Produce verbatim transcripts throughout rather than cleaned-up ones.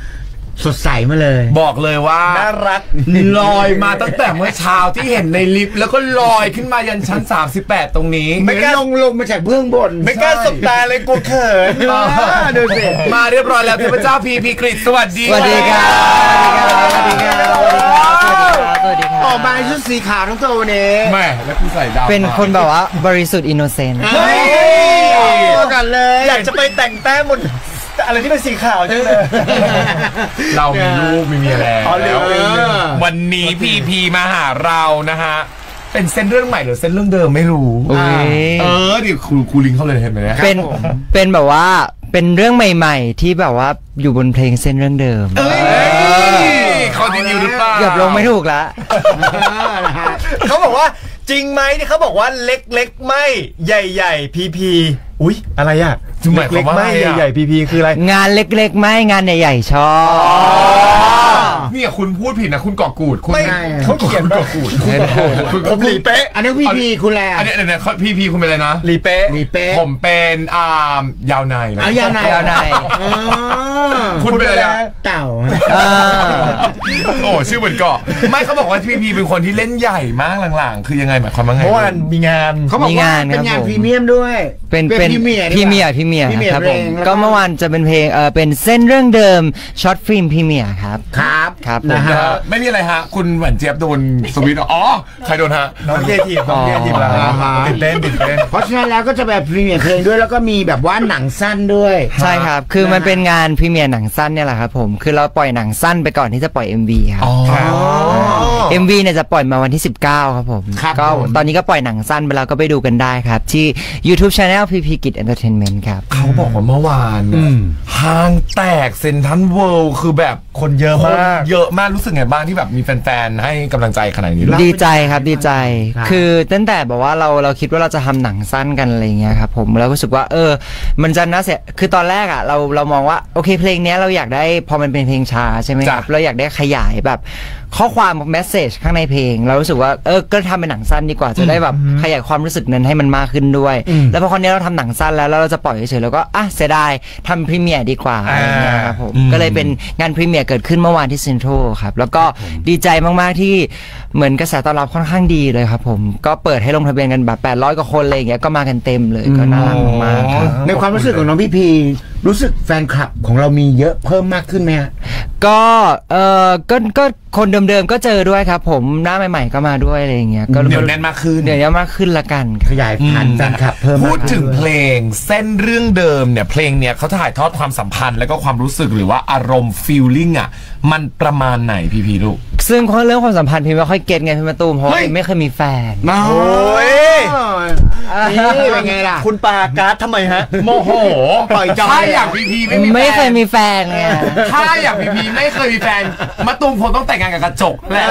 สดใสมาเลยบอกเลยว่าน่ารักลอยมาตั้งแต่เมื่อเช้าที่เห็นในลิฟต์แล้วก็ลอยขึ้นมายันชั้นสามสิบแปดตรงนี้ไม่กล้าลงลงมาจากเบื้องบนไม่กล้าสบตาเลยกลัวเขินดูสิมาเรียบร้อยแล้วเทพเจ้าพีพีกฤษสวัสดีสวัสดีครับสวัสดีครับสวัสดีครับออกมาชุดสีขาวทั้งตัวนี้แม่แล้วพี่ใส่ดำเป็นคนแบบว่าบริสุทธิ์อินโนเซนต์เฮ้ยกันเลยอยากจะไปแต่งแต้มหมดอะไรที่เป็นสีขาวจังเลยเรามีลูกมีเมียแล้ววันนี้พีพีมาหาเรานะฮะเป็นเส้นเรื่องใหม่หรือเส้นเรื่องเดิมไม่รู้เออดิครูครูลิงเขาเลยเห็นไหมเนี่ยเป็นเป็นแบบว่าเป็นเรื่องใหม่ๆที่แบบว่าอยู่บนเพลงเส้นเรื่องเดิมเขาดีอยู่หรือเปล่าเกือบลงไม่ถูกละเขาบอกว่าจริงไหมที่เขาบอกว่าเล็กๆไม่ใหญ่ๆพีพีอุ๊ยอะไรอ่ะเล็กๆไม่ใหญ่ๆพีพีคืออะไรงานเล็กๆไม่งานใหญ่ๆชอบเนี่ยคุณพูดผิดนะคุณก่อกูดคุณเขาเขียนก่อกูดผมลีเป๊ะอันนี้พีพีคุณแหละอันนี้อันนี้พีพีคุณเป็นอะไรนะลีเป๊ะลีเป๊ะผมเป็นอ่ายาวในนะยาวในยาวในคุณเป็นอะไรเต่าโอ้ชื่อเหมือนเกาะไม่เขาบอกว่าพีพีเป็นคนที่เล่นใหญ่มากหลังๆคือยังไงหมายความว่าไงเพราะว่ามีงานเขาบอกว่าเป็นงานพรีเมียมด้วยเป็นเป็นพรีเมียร์พรีเมียร์พรีเมียร์ครับผมก็เมื่อวานจะเป็นเพลงเออเป็นเส้นเรื่องเดิมช็อตฟิล์มพรีเมียร์ครับครับครับนะฮะไม่มีอะไรฮะคุณเหมือนเจี๊ยบโดนสวิตอ๋อใครโดนฮะน้องเจทีน้องเจทีแล้วตื่นเต้นตื่นเต้นเพราะฉะนั้นแล้วก็จะแบบพรีเมียร์เพลงด้วยแล้วก็มีแบบว่าหนังสั้นด้วยใช่ครับคือมันเป็นงานพรีเมียร์หนังสั้นเนี่ยแหละครับผมคือเราปล่อยหนังสั้นไปก่อนที่จะปล่อย เอ็ม วี ครับ เอ็ม วี เนี่ยจะปล่อยมาวันที่สิบเก้าครับผมก็ตอนนี้ก็ปล่อยหนังสั้นไปแล้วก็ไปดูกันได้ครับที่ YouTube Channel พี พี กิจ Entertainment ครับเขาบอกว่าเมื่อวานห้างแตกเซ็นทรัลเวิลด์คือแบบคนเยอะมากเยอะมากรู้สึกไงบ้างที่แบบมีแฟนๆให้กำลังใจขนาดนี้ดีใจครับดีใจคือตั้งแต่แบบว่าเราเราคิดว่าเราจะทำหนังสั้นกันอะไรเงี้ยครับผมแล้วรู้สึกว่าเออมันจะน่าเสียคือตอนแรกอ่ะเราเรามองว่าโอเคเพลงนี้เราอยากได้พอมันเป็นเพลงช้าใช่ไหมครับเราอยากได้ขยายแบบข้อความเมสเซจข้างในเพลงเรารู้สึกว่าเออก็ทำเป็นหนังสั้นดีกว่าจะได้แบบขยายความรู้สึกนั้นให้มันมากขึ้นด้วยแล้วพอคราวนี้เราทำหนังสั้นแล้วแล้วเราจะปล่อยเฉยๆแล้วก็อ่ะเสียดายทำพรีเมียร์ดีกว่าอะไรเงี้ยครับผมก็เลยเป็นงานพรีเมียร์เกิดขึ้นเมื่อวานที่เซ็นทรัลครับแล้วก็ดีใจมากๆที่เหมือนกระแสตอบรับค่อนข้างดีเลยครับผมก็เปิดให้ลงทะเบียนกันแบบแปดร้อยกว่าคนอะไรอย่างเงี้ยก็มากันเต็มเลยก็น่ารักมากในความรู้สึกของน้องพี่พีรู้สึกแฟนคลับของเรามีเยอะเพิ่มมากขึ้นไหมฮะก็เออก็ก็คนเดิมๆก็เจอด้วยครับผมหน้าใหม่ๆก็มาด้วยอะไรอย่างเงี้ยก็เดี๋ยวแน่นมากขึ้นเดี๋ยวมากขึ้นละกันขยายพันธุ์แฟนคลับเพิ่มพูดถึงเพลงเส้นเรื่องเดิมเนี่ยเพลงเนี่ยเขาถ่ายทอดความสัมพันธ์แล้วก็ความรู้สึกหรือว่าอารมณ์ฟีลลิ่งอ่ะมันประมาณไหนพี่พีลูกซึ่งเรื่องความสัมพันธ์พี่ไม่ค่อยเก็ตไงพี่มาตูมเพราะไม่เคยมีแฟนโอ้ยนี่เป็นไงล่ะคุณปาการ์ดทำไมฮะโมโหปล่อยจอยถ้าอยากพีพีไม่มีไม่เคยมีแฟนไงถ้าอยากพีพีไม่เคยมีแฟนมาตูมคงต้องแต่งงานกับกระจกแหละ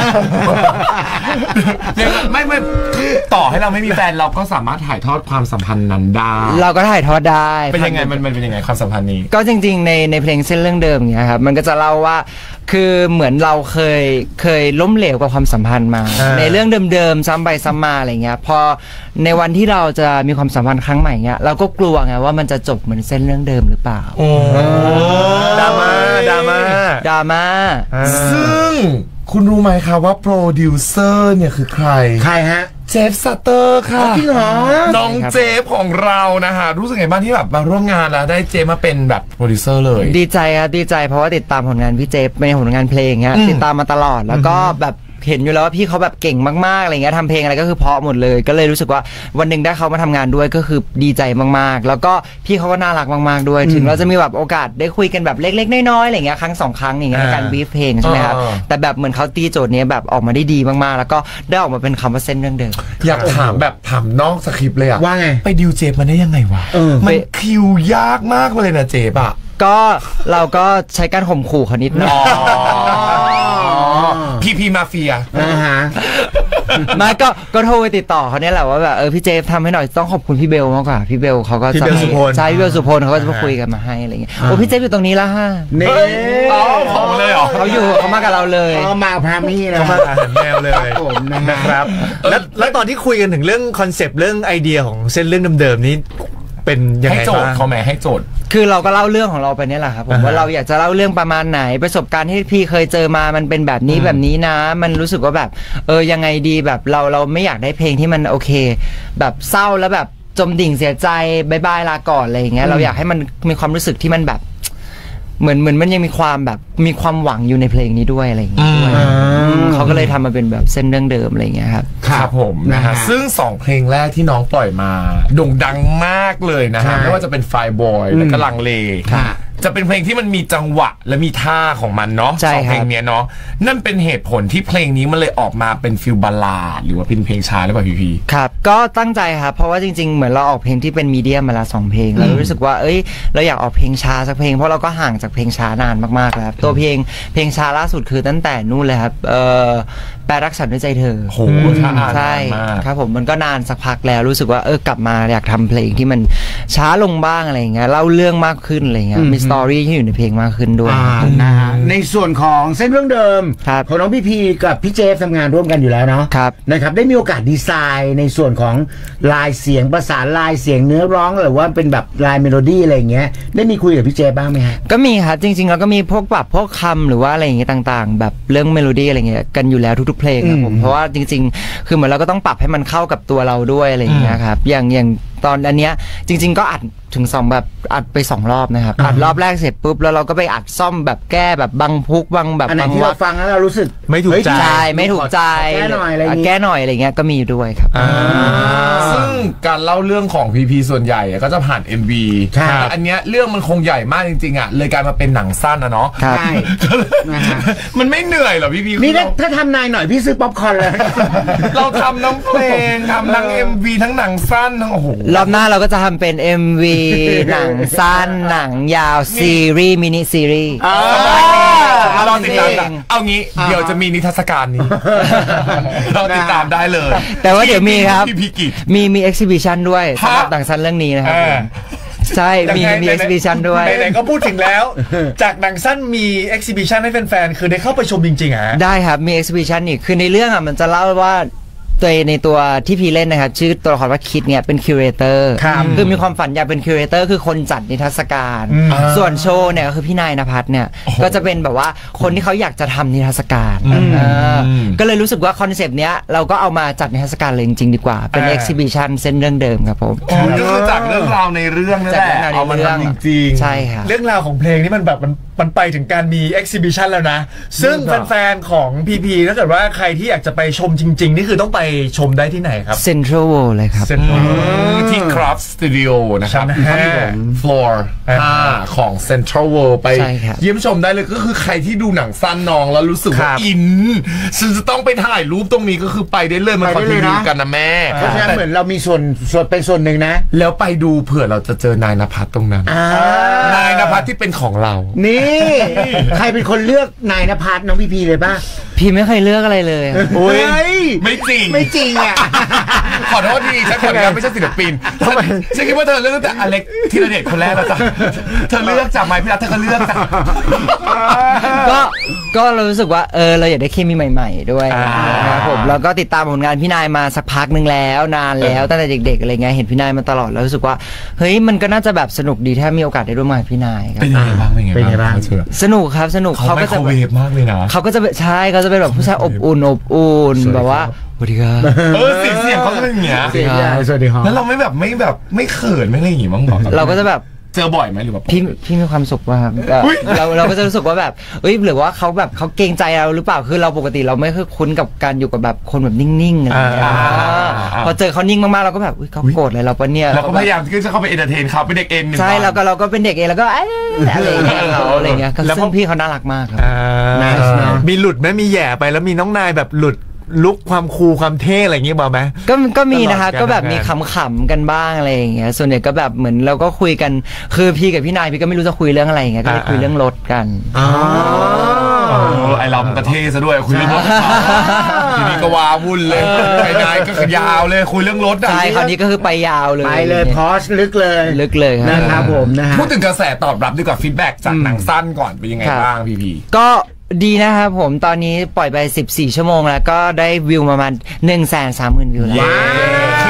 ไม่ไม่ต่อให้เราไม่มีแฟนเราก็สามารถถ่ายทอดความสัมพันธ์นั้นได้เราก็ถ่ายทอดได้เป็นยังไงมันมันเป็นยังไงความสัมพันธ์นี้ก็จริงๆในในเพลงเส้นเรื่องเดิมเนี้ยครับมันก็จะเล่าว่าคือเหมือนเราเคยเคยล้มเหลวกับความสัมพันธ์มาในเรื่องเดิมๆซ้ำไปซ้ำมาอะไรเงี้ยพอในวันที่เราจะมีความสัมพันธ์ครั้งใหม่เงี้ยเราก็กลัวไงว่ามันจะจบเหมือนเส้นเรื่องเดิมหรือเปล่าโอ้ดราม่าดราม่าดราม่าซึ่งคุณรู้ไหมครับว่าโปรดิวเซอร์เนี่ยคือใครใครฮะเจฟซัตเตอร์ค่ะจริงเหรอน้องเจฟของเรานะฮะรู้สึกไงบ้างที่แบบมาร่วมงานแล้วได้เจฟมาเป็นแบบโปรดิวเซอร์เลยดีใจครับดีใจเพราะว่าติดตามผลงานพี่เจฟในผลงานเพลงเงี้ยติดตามมาตลอดแล้วก็แบบเห็นอยู่แล้วว่าพี่เขาแบบเก่งมากๆอะไรเงี้ยทำเพลงอะไรก็คือเพราะหมดเลยก็เลยรู้สึกว่าวันหนึ่งได้เขามาทำงานด้วยก็คือดีใจมากๆแล้วก็พี่เขาก็น่ารักมากๆด้วยถึงเราจะมีแบบโอกาสได้คุยกันแบบเล็กๆน้อยๆอะไรเงี้ยครั้งสองครั้งอย่างเงี้ยในการบีฟเพลงใช่ไหมครับแต่แบบเหมือนเขาตีโจทย์นี้แบบออกมาได้ดีมากๆแล้วก็ได้ออกมาเป็นคำว่าเส้นเรื่องเดิมอยากถามแบบถามนอกสคริปต์เลยอะว่าไงไปดิวเจฟมันได้ยังไงวะมันคิวยากมากเลยนะเจฟอะก็เราก็ใช้การข่มขู่เขานิดหน่อยพีพีมาเฟียนะฮะมาก็ก็โทรไปติดต่อเขาเนี่ยแหละว่าแบบเออพี่เจฟทำให้หน่อยต้องขอบคุณพี่เบลมากกว่าพี่เบลเขาก็พี่เบลสุพลใช่พี่เบลสุพลเขาก็จะมาคุยกันมาให้อะไรเงี้ยโอ้พี่เจฟอยู่ตรงนี้แล้วฮะนี่อ๋อของเลยเหรอเขาอยู่เขามากับเราเลยเขามาพามี่นะเขามาอาหารแมวเลยผมนะครับแล้วแล้วตอนที่คุยกันถึงเรื่องคอนเซปต์เรื่องไอเดียของเส้นเรื่องเดิมๆนี้เป็นยังไงให้โจทย์เขาไหมให้โจทย์คือเราก็เล่าเรื่องของเราไปนี่แหละครับผมว่าเราอยากจะเล่าเรื่องประมาณไหนประสบการณ์ที่พี่เคยเจอมามันเป็นแบบนี้แบบนี้นะมันรู้สึกว่าแบบเออยังไงดีแบบเราเราไม่อยากได้เพลงที่มันโอเคแบบเศร้าแล้วแบบจมดิ่งเสียใจบายบายลาก่อนอะไรอย่างเงี้ยเราอยากให้มันมีความรู้สึกที่มันแบบเหมือนเหมือนมันยังมีความแบบมีความหวังอยู่ในเพลงนี้ด้วยอะไรอย่างเงี้ยด้วยเขาก็เลยทำมาเป็นแบบเส้นเรื่องเดิมอะไรอย่างเงี้ยครับครับผมนะฮะซึ่งสองเพลงแรกที่น้องปล่อยมาโด่งดังมากเลยนะฮะไม่ว่าจะเป็นไฟบอยและก็ลังเลจะเป็นเพลงที่มันมีจังหวะและมีท่าของมันเนาะสองเพลงเนี้ยเนาะนั่นเป็นเหตุผลที่เพลงนี้มันเลยออกมาเป็นฟิลบัลลาดหรือว่าเป็นเพลงช้าหรือเปล่าพี่พีครับก็ตั้งใจครับเพราะว่าจริงๆเหมือนเราออกเพลงที่เป็นมีเดียมมาละสองเพลงเรารู้สึกว่าเอ้ยเราอยากออกเพลงช้าสักเพลงเพราะเราก็ห่างจากเพลงช้านานมากๆแล้วตัวเพลงเพลงช้าล่าสุดคือตั้งแต่นู่นเลยครับเออแปลรักฉันด้วยใจเธอโหใช่ครับผมมันก็นานสักพักแล้วรู้สึกว่าเออกลับมาอยากทำเพลงที่มันช้าลงบ้างอะไรอย่างเงี้ยเล่าเรื่องมากขึ้นอะไรเงี้ยมีสตอรี่ที่อยู่ในเพลงมากขึ้นด้วยนะฮะในส่วนของเส้นเรื่องเดิมของน้องพี่พีกับพี่เจฟทำงานร่วมกันอยู่แล้วเนาะนะครับได้มีโอกาสดีไซน์ในส่วนของลายเสียงประสานลายเสียงเนื้อร้องหรือว่าเป็นแบบลายเมโลดี้อะไรอย่างเงี้ยได้มีคุยกับพี่เจฟบ้างไหมฮะก็มีครับจริงๆแล้วก็มีพวกปรับพวกคำหรือว่าอะไรอย่างเงี้ยต่างๆแบบเรื่องเมโลดี้อะไรเงี้ยกันอยู่แล้วทุกๆเพลงครับผมเพราะว่าจริงๆคือเหมือนเราก็ต้องปรับให้มันเข้ากับตัวเราด้วยอะไรอย่างเงี้ยครับอย่างอย่างตอนอันเนี้ยจริงๆก็อัดถึงสองแบบอัดไปสองรอบนะครับอัดรอบแรกเสร็จปุ๊บแล้วเราก็ไปอัดซ่อมแบบแก้แบบบางพุกบางแบบอันไหนที่เราฟังแล้วเรารู้สึกไม่ถูกใจไม่ถูกใจแก้หน่อยอะไรแก้หน่อยอะไรเงี้ยก็มีด้วยครับซึ่งการเล่าเรื่องของพีพีส่วนใหญ่ก็จะผ่าน เอ็ม วี แต่อันเนี้ยเรื่องมันคงใหญ่มากจริงๆอ่ะเลยกลายมาเป็นหนังสั้นนะเนาะใช่มันไม่เหนื่อยหรอพี่พีนี่ถ้าทำนายหน่อยพี่ซื้อป๊อปคอร์นเลยเราทำทั้งเพลงทำทั้ง เอ็ม วี ทั้งหนังสั้นทั้งโอ้โหรอบหน้าเราก็จะทำเป็น เอ็ม วี หนังสั้นหนังยาวซีรีส์มินิซีรีส์เราติดตามเอางี้เดี๋ยวจะมีนิทรรศการนี้เราติดตามได้เลยแต่ว่าเดี๋ยวมีครับมีมีเอ็กซิบิชันด้วยสำหรับหนังสั้นเรื่องนี้นะครับใช่มีมีเอ็กซิบิชันด้วยไหนๆก็พูดถึงแล้วจากหนังสั้นมีเอ็กซิบิชันให้แฟนๆคือได้เข้าไปชมจริงๆอ่ะได้ครับมีเอ็กซิบิชันอีกคือในเรื่องอ่ะมันจะเล่าว่าตัวในตัวที่พี่เล่นนะครับชื่อตัวละครว่าคิดเนี่ยเป็นคิวเรเตอร์คือมีความฝันอยากเป็นคิวเรเตอร์คือคนจัดนิทรรศการส่วนโชว์เนี่ยก็คือพี่นายณภัทรเนี่ยก็จะเป็นแบบว่าคนที่เขาอยากจะทำนิทรรศการก็เลยรู้สึกว่าคอนเซปต์เนี้ยเราก็เอามาจัดนิทรรศการเลยจริงๆดีกว่าเป็นเอ็กซิบิชันเส้นเรื่องเดิมครับผมก็คือจากเรื่องราวในเรื่องนั่นแหละเอามาทำจริงๆใช่ครับเรื่องราวของเพลงนี่มันแบบมันมันไปถึงการมีเอ็กซิบิชันแล้วนะซึ่งแฟนๆของพีพีถ้าเกิดว่าใครที่อยากจะไปชมจริงๆนี่คือต้องไปชมได้ที่ไหนครับ Central World เลยครับที่ Craft Studio นะครับฟลอร์ห้าของ Central World ไปเยี่ยมชมได้เลยก็คือใครที่ดูหนังสั้นน้องแล้วรู้สึกว่าอินฉันจะต้องไปถ่ายรูปตรงนี้ก็คือไปได้เลยมันคอนทินิวกันนะแม่เพราะฉะนั้นเหมือนเรามีส่วนส่วนเป็นส่วนหนึ่งนะแล้วไปดูเผื่อเราจะเจอนายณภัทรตรงนั้นนายณภัทรที่เป็นของเรานี่ใครเป็นคนเลือกนายณภัทรน้องพีพีเลยป่ะพี่ไม่เคยเลือกอะไรเลยโอ้ยไม่จริงไม่จริงอ่ะขอโทษทีฉันขออนุญาตไม่ใช่ศิลปินฉันคิดว่าเธอเลือกแต่อเล็กธีรเดชคนแรกแล้วจ้ะเธอเลือกจากไมค์พี่รัฐเธอก็เลือกจ้ะก็ก็เรารู้สึกว่าเออเราอยากได้เคมีใหม่ๆด้วยนะครับผมแล้วก็ติดตามผลงานพี่นายมาสักพักนึงแล้วนานแล้วตั้งแต่เด็กๆอะไรเงี้ยเห็นพี่นายมาตลอดแล้วรู้สึกว่าเฮ้ยมันก็น่าจะแบบสนุกดีถ้ามีโอกาสได้ร่วมงานพี่นายเป็นยังไงบ้างเป็นยังไงบ้างสนุกครับสนุกเขาก็จะเวฟมากเลยนะเขาก็จะใช่เขาจะเป็นแบบผู้ชายอบอุ่นอบอุ่นแบบว่าสวัสดีครับเออเสียงเสียงเขาจะเป็นอย่างเงี้ยสวัสดีครับแล้วเราไม่แบบไม่แบบไม่เขินไม่อะไรอย่างงี้บ้างหรอเราก็จะแบบเจอบ่อยไหมหรือแบบพี่พี่มีความสุขว่าเราเราก็จะรู้สึกว่าแบบเอ้ยหรือว่าเขาแบบเขาเกรงใจเราหรือเปล่าคือเราปกติเราไม่เคยคุ้นกับการอยู่กับแบบคนแบบนิ่งๆอะไรอย่างเงี้ยพอเจอเขานิ่งมากๆเราก็แบบอุ้ยเขาโกรธอะไรเราปะเนี่ยเราก็พยายามที่จะเข้าไปเอนเตอร์เทนเขาเป็นเด็กเอ็นใช่เราก็เราก็เป็นเด็กเองแล้วก็อะไรอย่างเงี้ยเขาอะไรเงี้ยซึ่งพี่เขาน่ารักมากครับมีหลุดไหมมีแย่ไปแล้วมีน้องนายแบบหลุดลุกความคูลความเท่อะไรอย่างเงี้ยบ้างไหมก็ก็มีนะคะก็แบบมีขำๆกันบ้างอะไรอย่างเงี้ยส่วนใหญ่ก็แบบเหมือนเราก็คุยกันคือพี่กับพี่นายพี่ก็ไม่รู้จะคุยเรื่องอะไรอย่างเงี้ยก็คุยเรื่องรถกันอ๋อไอเรามันกระเทซะด้วยคุยเรื่องรถทีนี้ก็ว้าวุ่นเลยไอ้นายก็ยาวเลยคุยเรื่องรถใช่คราวนี้ก็คือไปยาวเลยไปเลยพอสลึกเลยลึกเลยนะครับผมนะฮะพูดถึงกระแสตอบรับดีกว่าฟีดแบ็กจากหนังสั้นก่อนเป็นยังไงบ้างพี่พีก็ดีนะครับผมตอนนี้ปล่อยไปสิบสี่ชั่วโมงแล้วก็ได้วิวประมาณ หนึ่งแสนสามหมื่น วิวแล้วขึ้นเรื่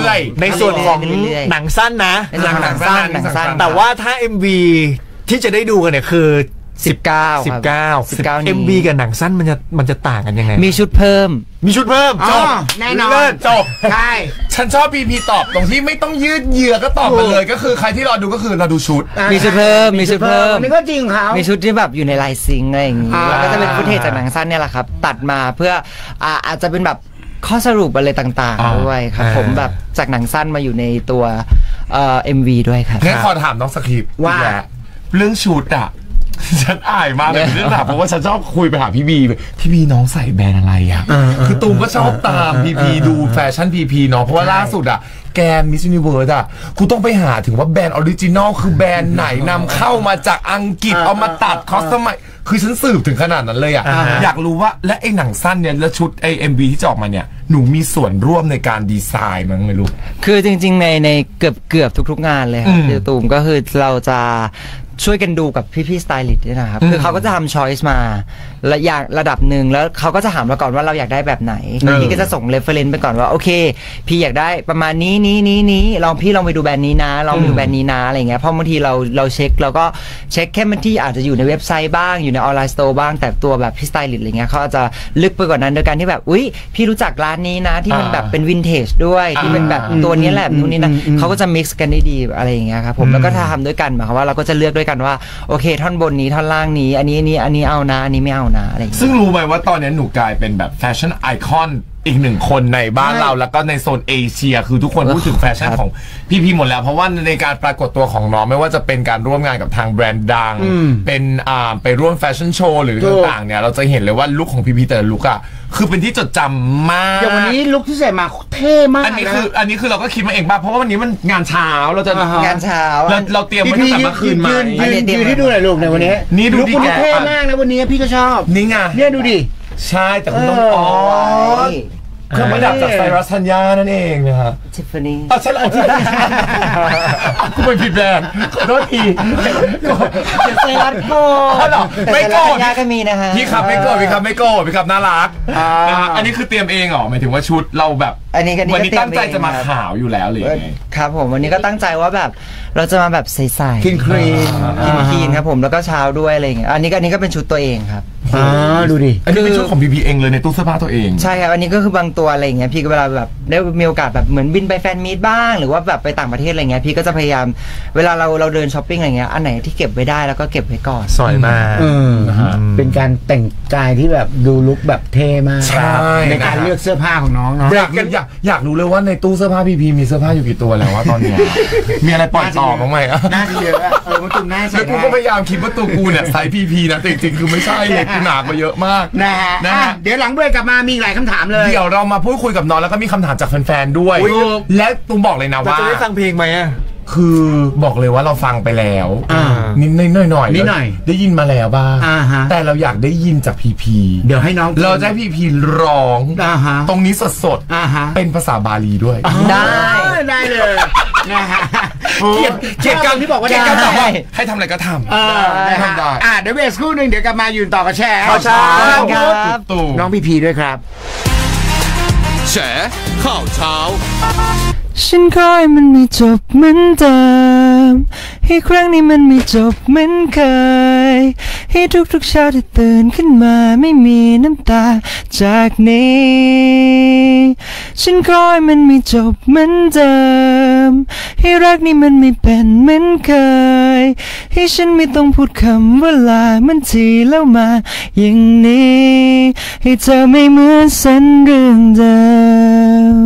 รื่อยๆในส่วนของหนังสั้นนะหนังหนังสั้นหนังสั้นแต่ว่าถ้า เอ็ม วี ที่จะได้ดูกันเนี่ยคือสิบเก้าสิบเก้า สิบเก้า เอ็ม วี กับหนังสั้นมันจะมันจะต่างกันยังไงมีชุดเพิ่มมีชุดเพิ่มจบแน่นอนจบใช่ฉันชอบพีพีตอบตรงที่ไม่ต้องยืดเยื้อก็ตอบมาเลยก็คือใครที่รอดูก็คือเราดูชุดมีชุดเพิ่มมีชุดเพิ่มนี่ก็จริงครับมีชุดที่แบบอยู่ในลายซิงอะไรอย่างงี้แล้วก็จะเป็นฟุตเทจจากหนังสั้นเนี่ยแหละครับตัดมาเพื่ออาจจะเป็นแบบข้อสรุปอะไรต่างๆด้วยครับผมแบบจากหนังสั้นมาอยู่ในตัวเอ็มวีด้วยครับงั้นขอถามน้องสคริปต์ว่าเรื่องชุดอะฉันอายมากเลยเรื่องถามเพราะว่าฉันชอบคุยไปหาพี่บีพี่บีน้องใส่แบรนด์อะไรอ่ะคือตูมก็ชอบตามพีพีดูแฟชั่นพีพีเนาะเพราะว่าล่าสุดอ่ะแกนมิสยูนิเวิร์สอ่ะกูต้องไปหาถึงว่าแบรนด์ออริจินอลคือแบรนด์ไหนนำเข้ามาจากอังกฤษเอามาตัดคอสมัยคือฉันสืบถึงขนาดนั้นเลยอ่ะอยากรู้ว่าและไอ้หนังสั้นเนี่ยและชุดไอ้เอ็มบีที่จะออกมาเนี่ยหนูมีส่วนร่วมในการดีไซน์มั้งไม่รู้คือจริงๆในในเกือบเกือบทุกๆงานเลยครับเดี๋ยวตูมก็คือเราจะช่วยกันดูกับพี่ๆสไตลิสต์ด้วยนะครับคือเขาก็จะทำช้อยส์มาระยะระดับหนึ่งแล้วเขาก็จะถามเราก่อนว่าเราอยากได้แบบไหนพี่ก็จะส่งเรฟเฟอเรนซ์ไปก่อนว่าโอเคพี่อยากได้ประมาณนี้นี้นี้นี้ลองพี่ลองไปดูแบรนด์นี้นะลองไปดูแบรนด์นี้นะอะไรเงี้ยเพราะบางทีเราเราเช็คเราก็เช็คแค่มันที่อาจจะอยู่ในเว็บไซต์บ้างอยู่ในออนไลน์สโตร์บ้างแต่ตัวแบบพี่สไตลิสต์อะไรเงี้ยเขาจะลึกไปกว่านั้นโดยการที่แบบอุ้ยพี่รู้จักร้านนี้นะที่มันแบบเป็นวินเทจด้วยที่เป็นแบบตัวนี้แหละนู่นนี่นะเขาก็จะมิกซ์กันได้ดีอะไรอย่างเงี้ยครับผมแล้วก็ถ้าทำด้วยกันหมายความว่าเราก็จะเลือกด้วยกันว่าโอเคท่อนบนนี้ท่อนล่างนี้อันนี้อันนี้อันนี้เอานะอันนี้ไม่เอานะอะไรอย่างเงี้ยซึ่งรู้ไหมว่าตอนนี้หนูกลายเป็นแบบแฟชั่นไอคอนอีกหนึ่งคนในบ้านเราแล้วก็ในโซนเอเชียคือทุกคนพูดถึงแฟชั่นของพี่พีหมดแล้วเพราะว่าในการปรากฏตัวของน้องไม่ว่าจะเป็นการร่วมงานกับทางแบรนด์ดังเป็นอ่าไปร่วมแฟชั่นโชว์หรือต่างๆเนี่ยเราจะเห็นเลยว่าลุคของพี่พีแต่ละลุคอะคือเป็นที่จดจำมากอย่างวันนี้ลุคที่ใส่มาเท่มากอันนี้คืออันนี้คือเราก็คิดมาเองป่ะเพราะว่าวันนี้มันงานเช้าเราจะงานเช้าเราเราเตรียมไว้ตั้งแต่เมื่อคืนมายืนยืนที่ดูหน่อยลูกในวันนี้นี่ดูดีแกเท่มากนะวันนี้พี่ก็ชอบนี่ไงเนี่ยดูดิใช่แต่คุณต้องอ๋อเครื่องประดับจากไซรัสธัญญานั่นเองนะฮะทิฟฟานี่อ๋อใช่แล้วกูไปผิดแบรนด์ขอโทษทีไซรัสโกไม่โกรธก็มีนะฮะพี่ครับไม่โกรธพี่ครับไม่โกรธพี่ครับน่ารักนะฮะอันนี้คือเตรียมเองเหรอหมายถึงว่าชุดเราแบบอันนี้วันนี้ตั้งใจจะมาขาวอยู่แล้วเลยครับผมวันนี้ก็ตั้งใจว่าแบบเราจะมาแบบใสๆคลีนคลีนคลีนคลีนครับผมแล้วก็เช้าด้วยอะไรอย่างเงี้ยอันนี้ก็อันนี้ก็เป็นชุดตัวเองครับอ๋อดูดิอันนี้เป็นชุดของพีพีเองเลยในตู้เสื้อผ้าตัวเองใช่ครับอันนี้ก็คือบางตัวอะไรอย่างเงี้ยพี่ก็เวลาแบบได้มีโอกาสแบบเหมือนบินไปแฟนมีตบ้างหรือว่าแบบไปต่างประเทศอะไรเงี้ยพี่ก็จะพยายามเวลาเราเราเดินช้อปปิ้งอะไรเงี้ยอันไหนที่เก็บไว้ได้แล้วก็เก็บไว้ก่อนสวยมากเป็นการแต่งกายที่แบบดูลุคแบบเท่มากในการเลือกเสื้อผ้าของน้องเนาะอยากอยากอยากรู้เลยว่าในตู้เสื้อผ้าพีพีมีเสื้อผ้าอยู่กี่ตัวแล้วว่าตอนนี้มีอะไรปล่อยต่อบ้างไหมน่าจะเยอะเออมันตุ่มน่าใช่แล้วกูก็พยายามคิดว่าตัวกูเนี่ยไซส์พีพีนะแต่จริงๆคือไม่ใช่เลยกูหนักมาเยอะมากนะฮะเดี๋ยวหลังเบรกกลับมามีหลายคำถามเลยเดี๋ยวเรามาพูดคุยกับน้องแล้วก็มีคำถามจากแฟนๆด้วยและตุ้มบอกเลยนะว่าจะได้ฟังเพลงไหมอ่ะคือบอกเลยว่าเราฟังไปแล้วนิดหน่อยหน่อยนิดหน่อยได้ยินมาแล้วบ้างแต่เราอยากได้ยินจากพีพีเดี๋ยวให้น้องเราจะให้พีพีร้องตรงนี้สดๆเป็นภาษาบาลีด้วยได้ได้เลยนะฮะเกียรติเกียรติการที่บอกว่าเกียรติการบอกว่าให้ทำอะไรก็ทำได้ทำได้อ่าเดี๋ยวเบสคู่หนึ่งเดี๋ยวกลับมายืนต่อกับแชร์ข่าวเช้าครับน้องพีพีด้วยครับแฉข่าวเช้าฉันคอยมันไม่จบเหมือนเดิมให้ครั้งนี้มันไม่จบเหมือนเคยให้ทุกๆเช้าที่ตื่นขึ้นมาไม่มีน้ำตาจากนี้ฉันคอยมันไม่จบเหมือนเดิมให้รักนี้มันไม่เป็นเหมือนเคยให้ฉันไม่ต้องพูดคำว่าลามันทีแล้วมาอย่างนี้ให้เธอไม่เหมือนเส้นเรื่องเดิม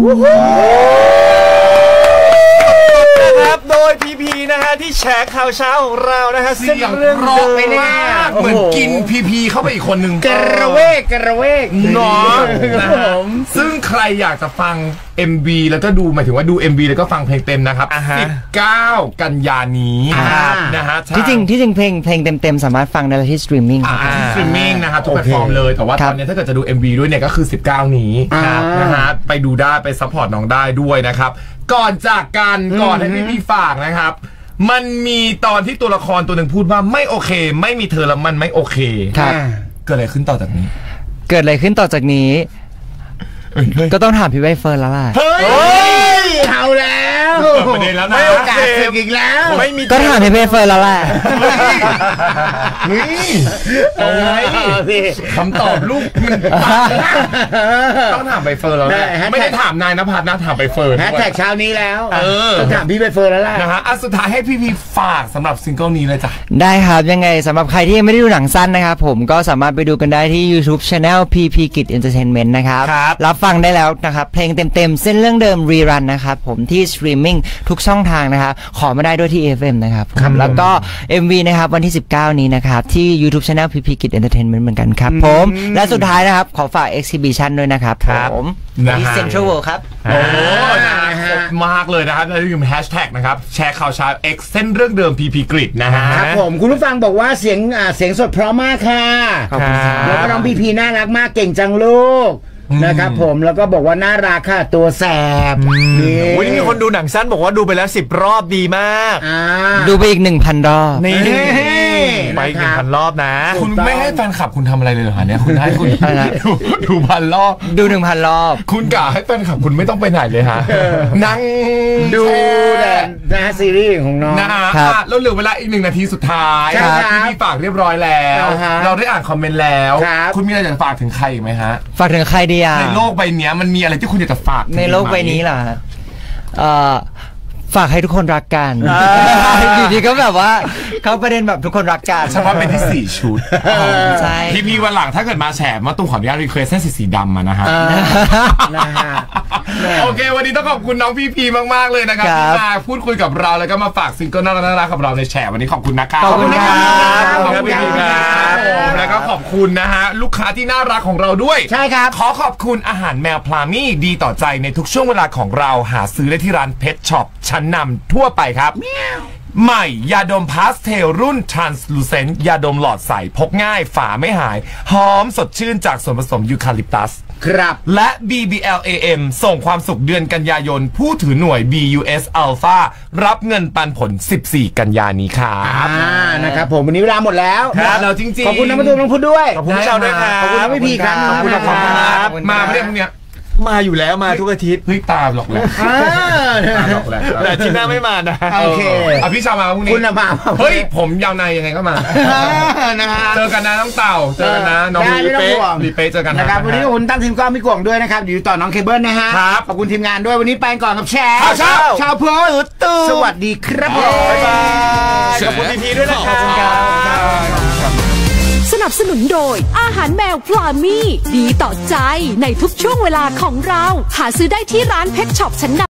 ครับโดยพีพีนะฮะที่แชร์ข่าวเช้าของเรานะฮะเสียงเรื่องรอไปมากเหมือนกินพีพีเข้าไปอีกคนหนึ่งกระเวกกระเวกเนาะนะครับซึ่งใครอยากจะฟัง เอ็ม วี แล้วก็ดูหมายถึงว่าดู เอ็ม วี แล้วก็ฟังเพลงเต็มนะครับสิบเก้ากันยานี้นะฮะที่จริงที่จริงเพลงเพลงเต็มๆสามารถฟังได้ที่สตรีมมิ่งสตรีมมิ่งนะครับทุกแพลตฟอร์มเลยแต่ว่าตอนนี้ถ้าเกิดจะดู เอ็ม วี ด้วยเนี่ยก็คือสิบเก้านี้นะฮะไปดูได้ไปซัพพอร์ตน้องได้ด้วยนะครับก่อนจากกันก่อนให้พี่พี่ฝากนะครับมันมีตอนที่ตัวละครตัวหนึ่งพูดว่าไม่โอเคไม่มีเธอแล้วมันไม่โอเคครับเกิดอะไรขึ้นต่อจากนี้เกิดอะไรขึ้นต่อจากนี้ก็ต้องถามพี่ใบเฟิร์นแล้วล่ะเฮ้ยเอาปิดประเด็นแล้วนะไม่โอกาสศึกอีกแล้วไม่มีก็ถามพี่เป้เฟิร์นแล้วแหละเฮ้ยเอาไงคำตอบลูกมันต้องถามใบเฟิร์นแล้วแหละไม่ได้ถามนายณภัทรนะถามใบเฟิร์นแฮชแท็กเช้านี้แล้วเออต้องถามพี่ใบเฟิร์นแล้วแหละนะฮะอ่ะสุดท้ายให้พี่พีฝากสำหรับซิงเกิลนี้เลยจ้ะได้ครับยังไงสำหรับใครที่ยังไม่ได้ดูหนังสั้นนะครับผมก็สามารถไปดูกันได้ที่ YouTube Channel พี พี Kid Entertainment นะครับครับรับฟังได้แล้วนะครับเพลงเต็มๆเส้นเรื่องเดิมรีรันนะครับผมที่สตรีมมิ่งทุกช่องทางนะครับขอมาได้ด้วยที่ เอฟ เอ็ม นะครับผมแล้วก็ เอ็ม วี นะครับวันที่สิบเก้านี้นะครับที่ YouTube Channel พี พี Kid Entertainment เหมือนกันครับผมและสุดท้ายนะครับขอฝาก Exhibition ด้วยนะครับผมที่ Central World ครับโอ้นะฮะมากเลยนะครับแล้วอย่าลืมแฮชแท็กนะครับแชร์ข่าวเช้า X เส้นเรื่องเดิม พี พี Grid นะฮะครับผมคุณผู้ฟังบอกว่าเสียงอ่าเสียงสดเพราะมากค่ะขอบคุณครับแล้วก็น้องพีพีน่ารักมากเก่งจังลูกนะครับผมแล้วก็บอกว่าน่ารักค่ะตัวแสบนี่วันนี้มีคนดูหนังสั้นบอกว่าดูไปแล้วสิบรอบดีมากอ่าดูไปอีก หนึ่งพัน รอบนี่เฮ้ยไปอีกหนึ่งพันรอบนะคุณไม่ให้แฟนคลับคุณทำอะไรเลยเหรอฮะเนี่ยคุณให้คุณอะไรนะดูดูพันรอบดู หนึ่งพัน รอบคุณกะให้แฟนคลับคุณไม่ต้องไปไหนเลยฮะนั่งดูแต่นะฮะซีรีส์ของน้องนะฮะครับอ่ะแล้วเหลือเวลาอีกหนึ่งนาทีสุดท้ายใช่ครับพี่พี่ฝากเรียบร้อยแล้วอ่าฮะเราได้อ่านคอมเมนต์แล้วครับคุณมีอะไรจะฝากถึงใครอีกไหมฮะฝากถึงใครดีอ่ะในโลกใบเนี้ยมันมีอะไรที่คุณอยากจะฝากถึงในโลกใบนี้ไหมเหรอฮะเอ่อฝากให้ทุกคนรักกันอยู่ดีก็แบบว่าเขาประเด็นแบบทุกคนรักกันเฉพาะเป็นที่สี่ชุดใช่พี่พี่วันหลังถ้าเกิดมาแฉมาตุ้มขออนุญาตรีเควสให้สีสีดำมานะฮะนะฮะโอเค วันนี้ต้องขอบคุณน้องพี่พีมากๆเลยนะครับครับที่มาพูดคุยกับเราแล้วก็มาฝากซิงเกิลน่ารักๆกับเราในแฉวันนี้ขอบคุณนะครับขอบคุณครับขอบคุณพี่พีครับผมแล้วก็ขอบคุณนะฮะลูกค้าที่น่ารักของเราด้วยใช่ครับขอขอบคุณอาหารแมวพลามี่ดีต่อใจในทุกช่วงเวลาของเราหาซื้อได้ที่ร้านเพชช็อปชั้นนำทั่วไปครับใหม่ยาดมพาสเทลรุ่น Translucent ยาดมหลอดใสพกง่ายฝาไม่หายหอมสดชื่นจากส่วนผสมยูคาลิปตัสครับและ บี บี แอล เอ เอ็ม ส่งความสุขเดือนกันยายนผู้ถือหน่วย บี ยู เอส Alpha รับเงินปันผลสิบสี่กันยานี้ครับอ่านะครับผมวันนี้เวลาหมดแล้วครับเราจริงๆขอบคุณน้ำประตูน้องพุทธด้วยขอบคุณเจ้าด้วยครับขอบคุณน้องพี่พีครับขอบคุณนะคครัรับบ มาไม่ได้พวกเนี้ยมาอยู่แล้วมาทุกอาทิตย์เฮ้ยตาหลอกแหละอ่าตาหลอกแหละแต่อาที่หน้าไม่มานะโอเคอ่ะพี่ชาวมาพรุ่งนี้คุณน่ะมาเฮ้ยผมยาวในยังไงก็มานะฮะเจอกันนะน้องเต่าเจอกันนะน้องได้ไม่ต้องห่วงรีเป้เจอกันนะครับวันนี้ขอบคุณตั้งทีมกล้องพี่กวางด้วยนะครับอยู่ต่อน้องเคเบิลนะฮะครับขอบคุณทีมงานด้วยวันนี้ไปก่อนกับแชร์ข่าวเช้าชาวเพื่อตูสวัสดีครับผมบ๊ายบายขอบคุณพีพีด้วยนะครับสนับสนุนโดยอาหารแมวพลามี่ดีต่อใจในทุกช่วงเวลาของเราหาซื้อได้ที่ร้านเพชช็อปชั้นนำ